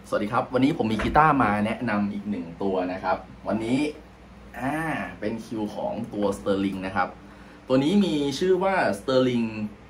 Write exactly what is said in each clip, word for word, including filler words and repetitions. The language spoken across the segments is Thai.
สวัสดีครับวันนี้ผมมีกีตาร์มาแนะนำอีกหนึ่งตัวนะครับวันนี้อ่าเป็นคิวของตัว Sterling นะครับตัวนี้มีชื่อว่า Sterling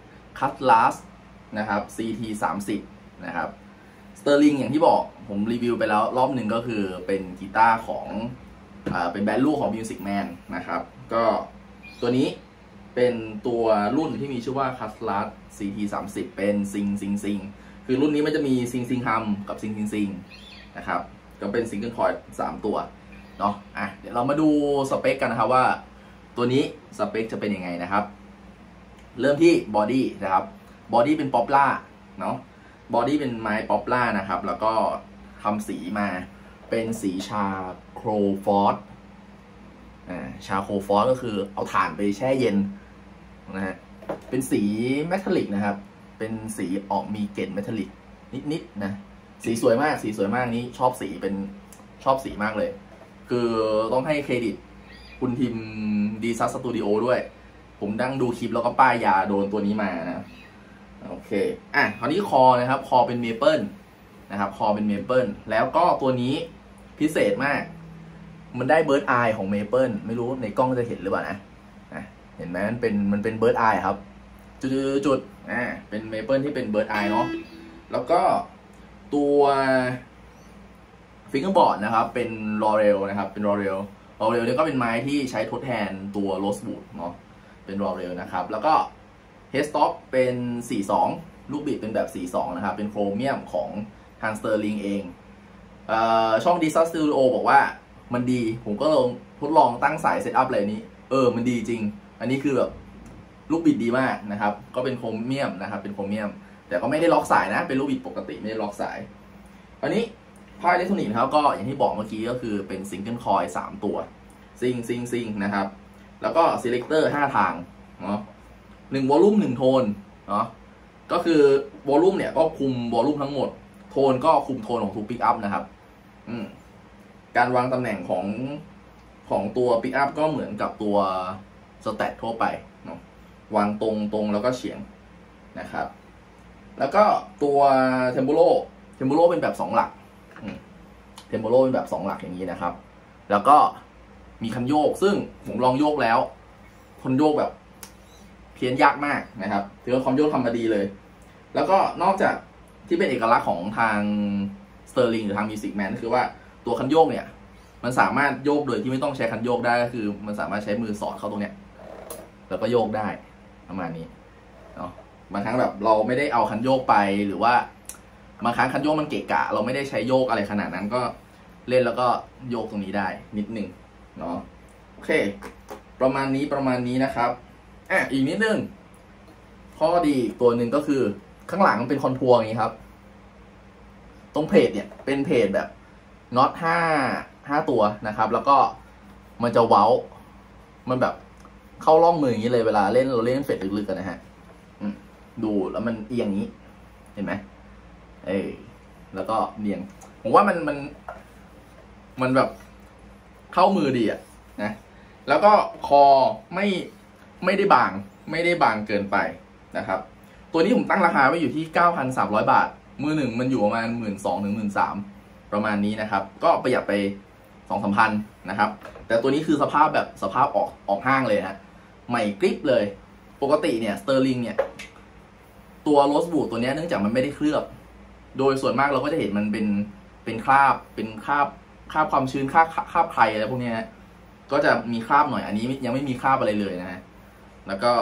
Cutlass นะครับ ซี ที สามสิบ นะครับ Sterling อย่างที่บอกผมรีวิวไปแล้วรอบหนึ่งก็คือเป็นกีตาร์ของอ่าเป็นแบรนด์ลูกของ Music Man นะครับก็ตัวนี้เป็นตัวรุ่นที่มีชื่อว่า Cutlass ซี ที สามสิบ เป็นซิงซิงซิงคือรุ่นนี้มันจะมีซิงซิงฮัมกับซิงซิงซิงนะครับก็เป็นซิงเกิลคอร์ดสามตัวเนาะอ่ะเดี๋ยวเรามาดูสเปคกันนะครับว่าตัวนี้สเปคจะเป็นยังไงนะครับเริ่มที่บอดี้นะครับบอดี้เป็นป๊อปล่าเนาะบอดี้เป็นไม้ป๊อปล่านะครับแล้วก็ทำสีมาเป็นสีชาโครฟอสอ่าชาโครฟอสก็คือเอาถ่านไปแช่เย็นนะฮะเป็นสีเมทัลลิกนะครับเป็นสีออกมีเกล็ดเมทัลลิกนิดๆนะสีสวยมากสีสวยมากนี้ชอบสีเป็นชอบสีมากเลยคือต้องให้เครดิตคุณทีมดีซัสสตูดิโอด้วยผมดั้งดูคลิปแล้วก็ป้ายยาโดนตัวนี้มานะโอเคอ่ะคราวนี้คอนะครับคอเป็นเมเปิลนะครับคอเป็นเมเปิลแล้วก็ตัวนี้พิเศษมากมันได้เบิร์ดอายของเมเปิลไม่รู้ในกล้องจะเห็นหรือเปล่านะเห็นไหมมันเป็นมันเป็นเบิร์ดอายครับจุดจุดอ่าเป็นเมเปิลที่เป็นเบิร์ดอายเนาะแล้วก็ตัวฟิงเกอร์บอร์ดนะครับเป็นลอเรลนะครับเป็นลอเรลลอเรลเนี่ยก็เป็นไม้ที่ใช้ทดแทนตัวโรสบูดเนาะเป็นลอเรลนะครับแล้วก็เฮดสต็อกเป็นสี่สิบสองลูกบิดเป็นแบบสี่สิบสองนะครับเป็นโครเมียมของทางสเตอร์ลิงเองเอ่อช่อง Deezer Studio บอกว่ามันดีผมก็ลองทดลองตั้งสายเซตอัพอะไรนี้เออมันดีจริงอันนี้คือแบบลูกบิดดีมากนะครับก็เป็นโครเมียมนะครับเป็นโครเมียมแต่ก็ไม่ได้ล็อกสายนะเป็นลูกบิดปกติไม่ได้ล็อกสายอันนี้ภายอิเล็กทรอนิกส์นะครับก็อย่างที่บอกเมื่อกี้ก็คือเป็นซิงเกิลคอยล์สามตัวซิงซิงซิงนะครับแล้วก็ซีเลคเตอร์ห้าทางเนาะหนึ่งวอลลุ่มหนึ่งโทนเนาะก็คือวอลลุ่มเนี่ยก็คุมวอลลุ่มทั้งหมดโทนก็คุมโทนของทุกปิกอัพนะครับอืมการวางตำแหน่งของของตัวปิกอัพก็เหมือนกับตัวสแตททั่วไปเนาะวางตรงตรงแล้วก็เฉียงนะครับแล้วก็ตัวเทมโบโลเทมโบโลเป็นแบบสองหลักเทมโบโลเป็นแบบสองหลักอย่างนี้นะครับแล้วก็มีคันโยกซึ่งผมลองโยกแล้วคันโยกแบบเพี้ยนยากมากนะครับถือว่าคันโยกทำมาดีเลยแล้วก็นอกจากที่เป็นเอกลักษณ์ของทางสเตอร์ลิงหรือทางมิวสิกแมนก็คือว่าตัวคันโยกเนี่ยมันสามารถโยกโดยที่ไม่ต้องใช้คันโยกได้ก็คือมันสามารถใช้มือสอดเข้าตรงเนี้ยแล้วก็โยกได้ประมาณนี้เนาะบางครั้งแบบเราไม่ได้เอาคันโยกไปหรือว่าบางครั้งคันโยกมันเกะกะเราไม่ได้ใช้โยกอะไรขนาดนั้นก็เล่นแล้วก็โยกตรงนี้ได้นิดนึงเนาะโอเคประมาณนี้ประมาณนี้นะครับอ่ะอีกนิดนึงข้อดีตัวหนึ่งก็คือข้างหลังมันเป็นคอนทัวร์อย่างนี้ครับตรงเพจเนี่ยเป็นเพจแบบน็อตห้าห้าตัวนะครับแล้วก็มันจะเว้ามันแบบเข้าร่องมืออย่างนี้เลยเวลาเล่นเราเล่นเฟดลึกๆกันนะฮะดูแล้วมันเอียงอย่างนี้เห็นไหมเอ้แล้วก็เนียงผมว่ามันมันมันแบบเข้ามือดีอะนะแล้วก็คอไม่ไม่ได้บางไม่ได้บางเกินไปนะครับตัวนี้ผมตั้งราคาไว้อยู่ที่ เก้าพันสามร้อย บาทมือหนึ่งมันอยู่ประมาณ หนึ่งหมื่นสองพัน ถึง หนึ่งหมื่นสามพัน ประมาณนี้นะครับก็ประหยัดไป สองถึงสามพัน นะครับแต่ตัวนี้คือสภาพแบบสภาพออกออกห้างเลยฮะใหม่กริปเลยปกติเนี่ยสเตอร์ลิงเนี่ยตัวโรสบูดตัวนี้เนื่องจากมันไม่ได้เคลือบโดยส่วนมากเราก็จะเห็นมันเป็นเป็นคราบเป็นคราบคราบความชื้นคราบคราบใครอะไรพวกนี้นะก็จะมีคราบหน่อยอันนี้ยังไม่มีคราบอะไรเลยนะฮะแล้วก็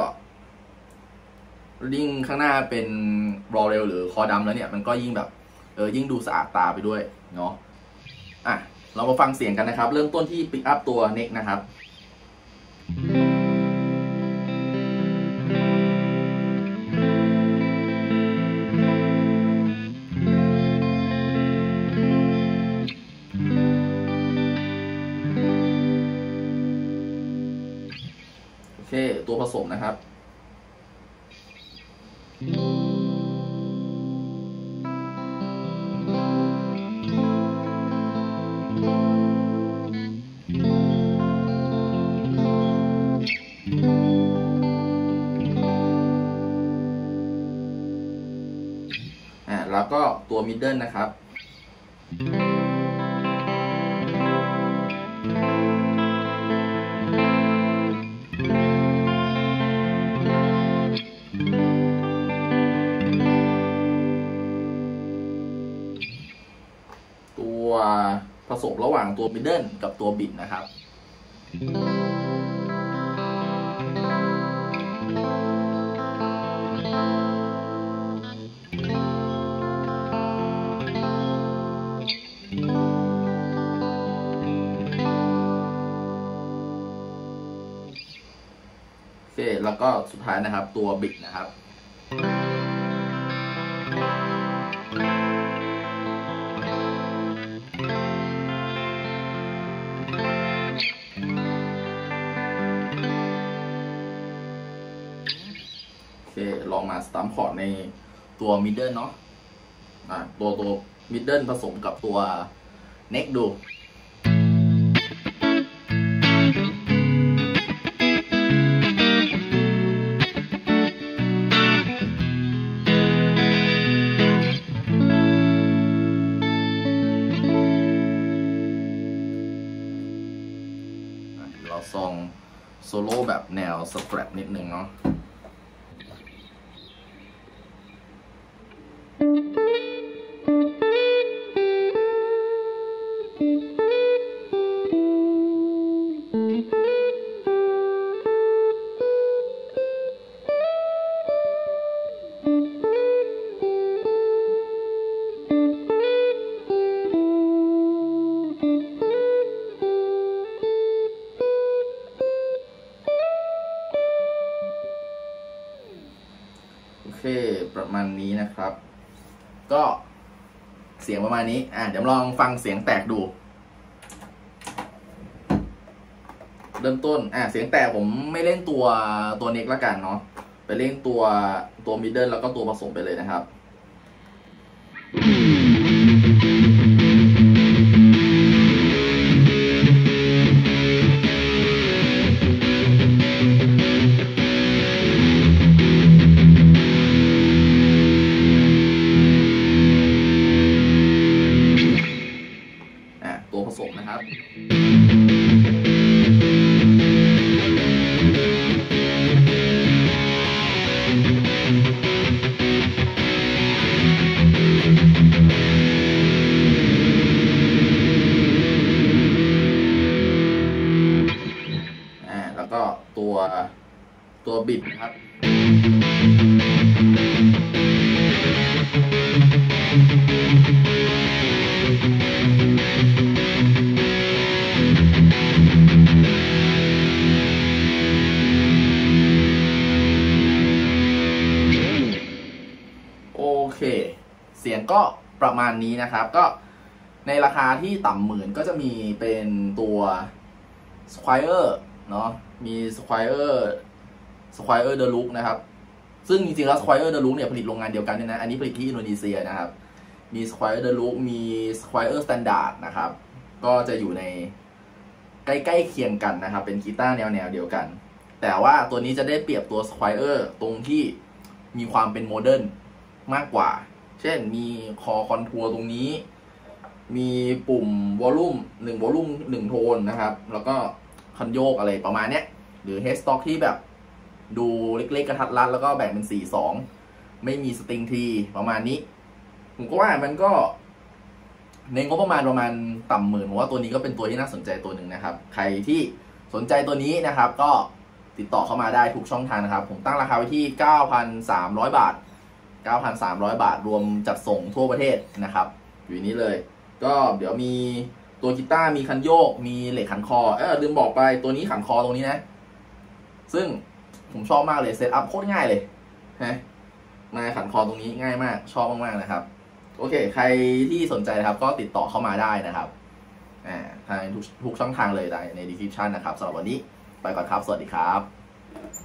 ยิ่งข้างหน้าเป็นรอเรลหรือคอดำแล้วเนี่ยมันก็ยิ่งแบบเออยิ่งดูสะอาดตาไปด้วยเนาะอ่ะเรามาฟังเสียงกันนะครับเริ่มต้นที่ปิกอัพตัวเน็กนะครับโอเคตัวผสมนะครับแล้วก็ตัวมิดเดิลนะครับตัวผสมระหว่างตัวมิดเดิลกับตัวบิดนะครับโอเคแล้วก็สุดท้ายนะครับตัวบิดนะครับโอเคลองมาสตัมป์คอร์ดในตัวมิดเดิลเนาะอ่ะตัวตัวมิดเดิลผสมกับตัวเน็กดูเราซองโซโล่แบบแนวสแครปนิดนึงเนาะโอเคประมาณนี้นะครับก็เสียงประมาณนี้อ่ะเดี๋ยวลองฟังเสียงแตกดูเริ่มต้นอ่ะเสียงแตกผมไม่เล่นตัวตัวเน็กละกันเนาะไปเล่นตัวตัวมิดเดิลแล้วก็ตัวผสมไปเลยนะครับตัวผสมนะครับอ่าแล้วก็ตัวตัวบิดนะครับโอเคเสียงก็ประมาณนี้นะครับก็ในราคาที่ต่ำหมื่นก็จะมีเป็นตัว Squire เนาะมี Squire Squire Deluxe นะครับซึ่งจริงๆแล้ว Squire Deluxe เนี่ยผลิตโรงงานเดียวกันเนี่ยนะอันนี้ผลิตที่อินโดนีเซียนะครับมี Squire Deluxe มี Squire Standard นะครับก็จะอยู่ในใกล้ๆเคียงกันนะครับเป็นกีตาร์แนวๆเดียวกันแต่ว่าตัวนี้จะได้เปรียบตัว Squire ตรงที่มีความเป็นโมเดิร์นมากกว่าเช่นมีคอคอนทัวร์ตรงนี้มีปุ่มวอลลุ่มหนึ่งวอลลุ่มหนึ่งโทนนะครับแล้วก็คันโยกอะไรประมาณเนี้ยหรือเฮดสต็อกที่แบบดูเล็กๆกระทัดรัดแล้วก็แบ่งเป็นสี่สองไม่มีสตริงทีประมาณนี้ผมก็ว่ามันก็ในงบประมาณประมาณต่ำหมื่นผมว่าตัวนี้ก็เป็นตัวที่น่าสนใจตัวหนึ่งนะครับใครที่สนใจตัวนี้นะครับก็ติดต่อเข้ามาได้ทุกช่องทางนะครับผมตั้งราคาไว้ที่ เก้าพันสามร้อย บาท เก้าพันสามร้อย บาทรวมจัดส่งทั่วประเทศนะครับอยู่นี้เลยก็เดี๋ยวมีตัวกีตาร์มีคันโยกมีเหล็กขันคอเออลืมบอกไปตัวนี้ขันคอตรงนี้นะซึ่งผมชอบมากเลยเซตอัพโคตรง่ายเลยนะมาขันคอตรงนี้ง่ายมากชอบมากๆนะครับโอเคใครที่สนใจนะครับก็ติดต่อเข้ามาได้นะครับอ่าทางทุกทุกช่องทางเลยใน description นะครับสำหรับวันนี้ไปก่อนครับสวัสดีครับ